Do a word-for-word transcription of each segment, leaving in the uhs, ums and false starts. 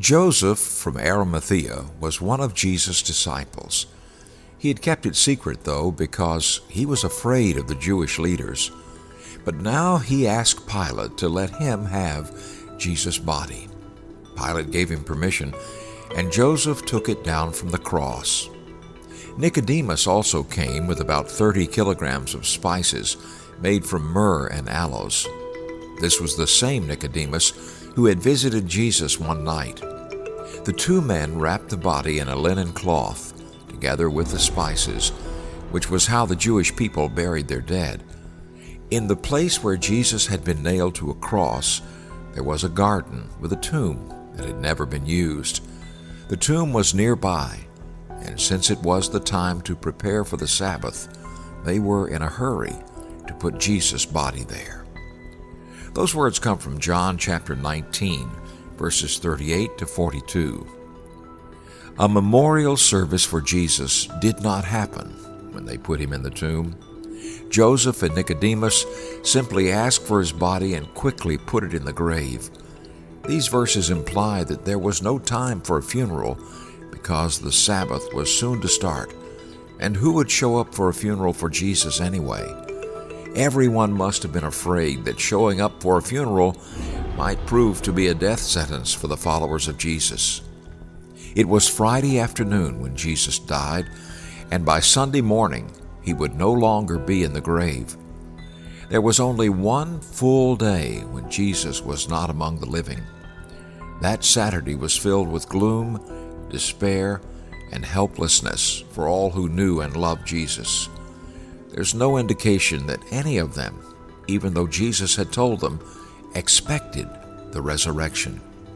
Joseph from Arimathea was one of Jesus' disciples. He had kept it secret, though, because he was afraid of the Jewish leaders. But now he asked Pilate to let him have Jesus' body. Pilate gave him permission, and Joseph took it down from the cross. Nicodemus also came with about thirty kilograms of spices made from myrrh and aloes. This was the same Nicodemus who had visited Jesus one night. The two men wrapped the body in a linen cloth, together with the spices, which was how the Jewish people buried their dead. In the place where Jesus had been nailed to a cross, there was a garden with a tomb that had never been used. The tomb was nearby, and since it was the time to prepare for the Sabbath, they were in a hurry to put Jesus' body there. Those words come from John chapter nineteen, verses thirty-eight to forty-two. A memorial service for Jesus did not happen when they put him in the tomb. Joseph and Nicodemus simply asked for his body and quickly put it in the grave. These verses imply that there was no time for a funeral because the Sabbath was soon to start. And who would show up for a funeral for Jesus anyway? Everyone must have been afraid that showing up for a funeral might prove to be a death sentence for the followers of Jesus. It was Friday afternoon when Jesus died, and by Sunday morning he would no longer be in the grave. There was only one full day when Jesus was not among the living. That Saturday was filled with gloom, despair, and helplessness for all who knew and loved Jesus. There's no indication that any of them, even though Jesus had told them, expected the resurrection.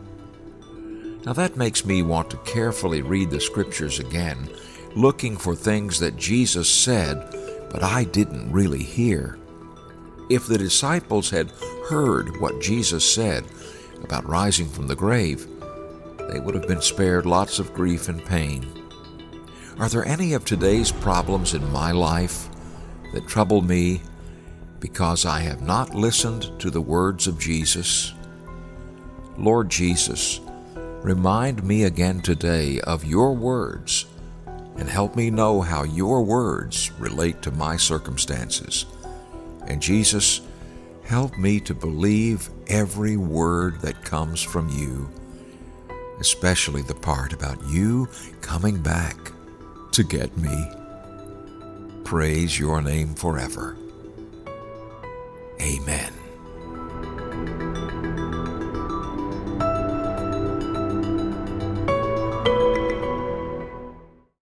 Now that makes me want to carefully read the scriptures again, looking for things that Jesus said, but I didn't really hear. If the disciples had heard what Jesus said about rising from the grave, they would have been spared lots of grief and pain. Are there any of today's problems in my life that trouble me because I have not listened to the words of Jesus? Lord Jesus, remind me again today of your words and help me know how your words relate to my circumstances. And Jesus, help me to believe every word that comes from you, especially the part about you coming back to get me. Praise your name forever. Amen.